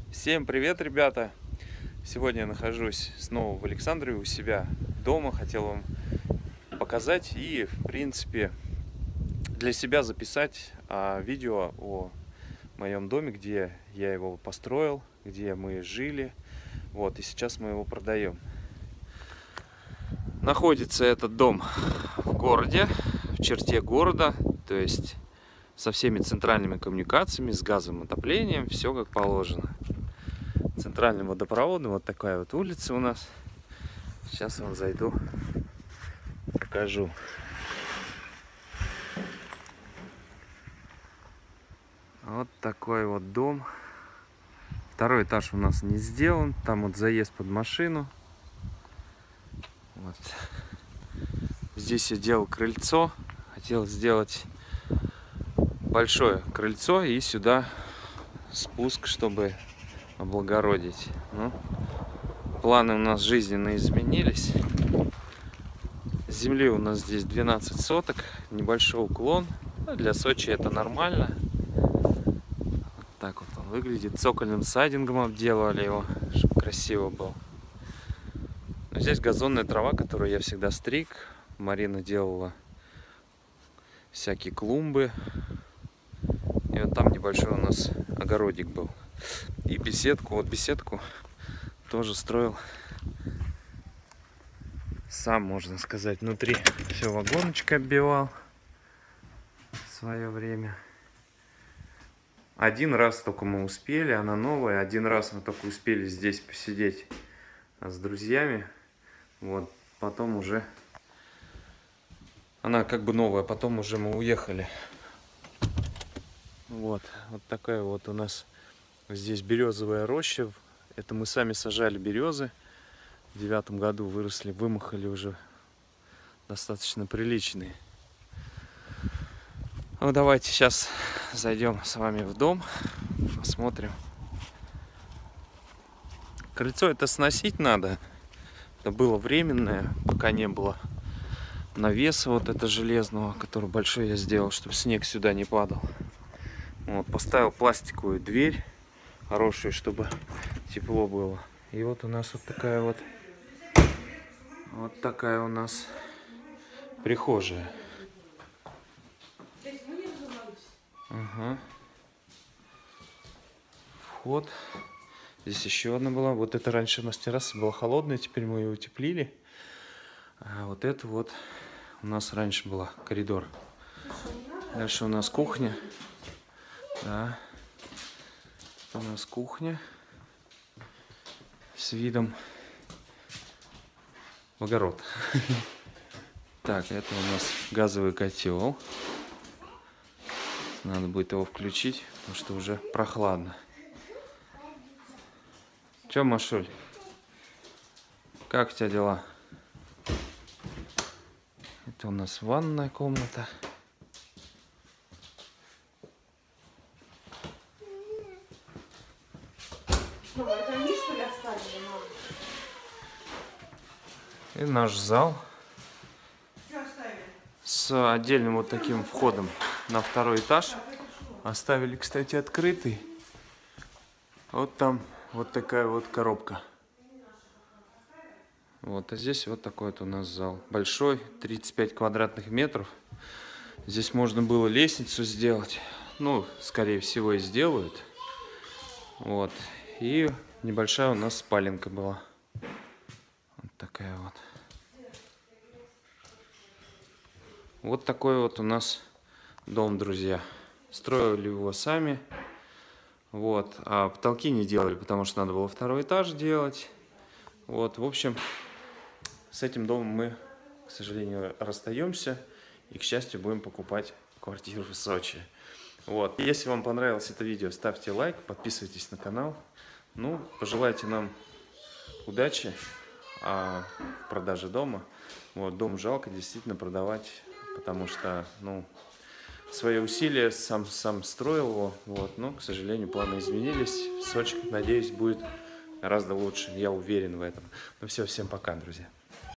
Всем привет, ребята! Сегодня я нахожусь снова в Александрове у себя дома. Хотел вам показать и, в принципе, для себя записать видео о моем доме, где я его построил, где мы жили. Вот, и сейчас мы его продаем. Находится этот дом в городе, в черте города, то есть со всеми центральными коммуникациями, с газовым отоплением, все как положено. Центральным водопроводом, вот такая вот улица у нас. Сейчас вам зайду, покажу. Вот такой вот дом. Второй этаж у нас не сделан, там вот заезд под машину. Вот. Здесь я делал крыльцо, хотел сделать большое крыльцо и сюда спуск, чтобы облагородить. Ну, планы у нас жизненно изменились. Земли у нас здесь 12 соток, небольшой уклон. Но для Сочи это нормально. Вот так вот он выглядит. Цокольным сайдингом обделали его, чтобы красиво было. Но здесь газонная трава, которую я всегда стриг. Марина делала всякие клумбы. И вот там небольшой у нас огородик был. И беседку, вот беседку тоже строил сам, можно сказать, внутри все вагоночкой оббивал в свое время. Один раз только мы успели, она новая, один раз мы только успели здесь посидеть с друзьями. Вот, потом уже она как бы новая, потом уже мы уехали. Вот такая вот у нас здесь березовая роща. Это мы сами сажали березы. В 2009 году выросли, вымахали уже достаточно приличные. Ну, давайте сейчас зайдем с вами в дом, посмотрим. Крыльцо это сносить надо. Это было временное, пока не было навеса вот это железного, который большой я сделал, чтобы снег сюда не падал. Вот, поставил пластиковую дверь хорошую, чтобы тепло было. И вот у нас вот такая у нас прихожая. Ага. Вход. Здесь еще одна была. Вот это раньше у нас терраса была холодная, теперь мы ее утеплили. А вот это вот у нас раньше была коридор. Дальше у нас кухня. Да. У нас кухня с видом в огород. Так, это у нас газовый котел. Надо будет его включить, потому что уже прохладно. Че, Машуль? Как у тебя дела? Это у нас ванная комната. И наш зал с отдельным вот таким входом на второй этаж. Оставили, кстати, открытый. Вот там вот такая вот коробка. Вот, а здесь вот такой вот у нас зал. Большой, 35 квадратных метров. Здесь можно было лестницу сделать. Ну, скорее всего, и сделают. Вот. И небольшая у нас спаленка была. Вот такая вот. Вот такой вот у нас дом, друзья. Строили его сами. Вот. А потолки не делали, потому что надо было второй этаж делать. Вот. В общем, с этим домом мы, к сожалению, расстаемся. И, к счастью, будем покупать квартиру в Сочи. Вот. Если вам понравилось это видео, ставьте лайк, подписывайтесь на канал. Ну, пожелайте нам удачи в продаже дома. Вот. Дом жалко действительно продавать. Потому что, ну, свои усилия сам строил его, вот, но, к сожалению, планы изменились. В Сочи, надеюсь, будет гораздо лучше, я уверен в этом. Ну все, всем пока, друзья.